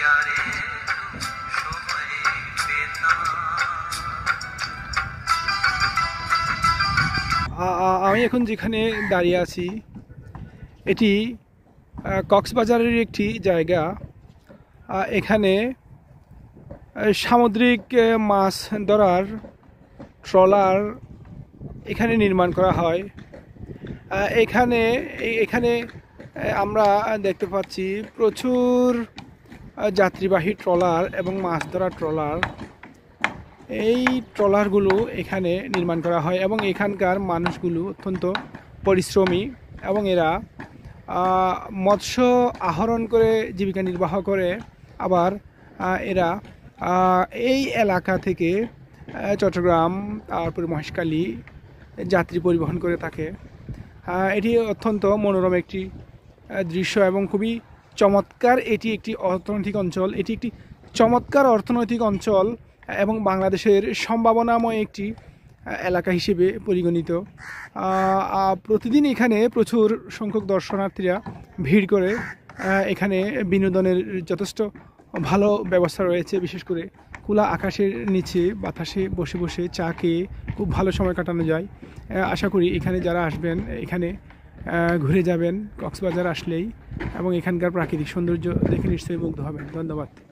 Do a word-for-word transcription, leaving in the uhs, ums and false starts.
আমি এখন যেখানে দাঁড়িয়ে আছি এটি কক্সবাজারের একটি জায়গা। এখানে সামুদ্রিক মাছ ধরার ট্রলার এখানে নির্মাণ করা হয়। এখানে এখানে আমরা দেখতে পাচ্ছি প্রচুর যাত্রীবাহী ট্রলার এবং মাছ ধরার ট্রলার। এই ট্রলারগুলো এখানে নির্মাণ করা হয় এবং এখানকার মানুষগুলো অত্যন্ত পরিশ্রমী এবং এরা মৎস্য আহরণ করে জীবিকা নির্বাহ করে। আবার এরা এই এলাকা থেকে চট্টগ্রাম তারপরে মহেশখালী যাত্রী পরিবহন করে থাকে। এটি অত্যন্ত মনোরম একটি দৃশ্য এবং খুবই চমৎকার। এটি একটি অর্থনৈতিক অঞ্চল, এটি একটি চমৎকার অর্থনৈতিক অঞ্চল এবং বাংলাদেশের সম্ভাবনাময় একটি এলাকা হিসেবে পরিগণিত। প্রতিদিন এখানে প্রচুর সংখ্যক দর্শনার্থীরা ভিড় করে। এখানে বিনোদনের যথেষ্ট ভালো ব্যবস্থা রয়েছে, বিশেষ করে খোলা আকাশের নিচে বাতাসে বসে বসে চা খেয়ে খুব ভালো সময় কাটানো যায়। আশা করি এখানে যারা আসবেন এখানে ঘুরে যাবেন কক্সবাজার আসলেই এবং এখানকার প্রাকৃতিক সৌন্দর্য দেখে নিশ্চয়ই মুগ্ধ হবেন। ধন্যবাদ।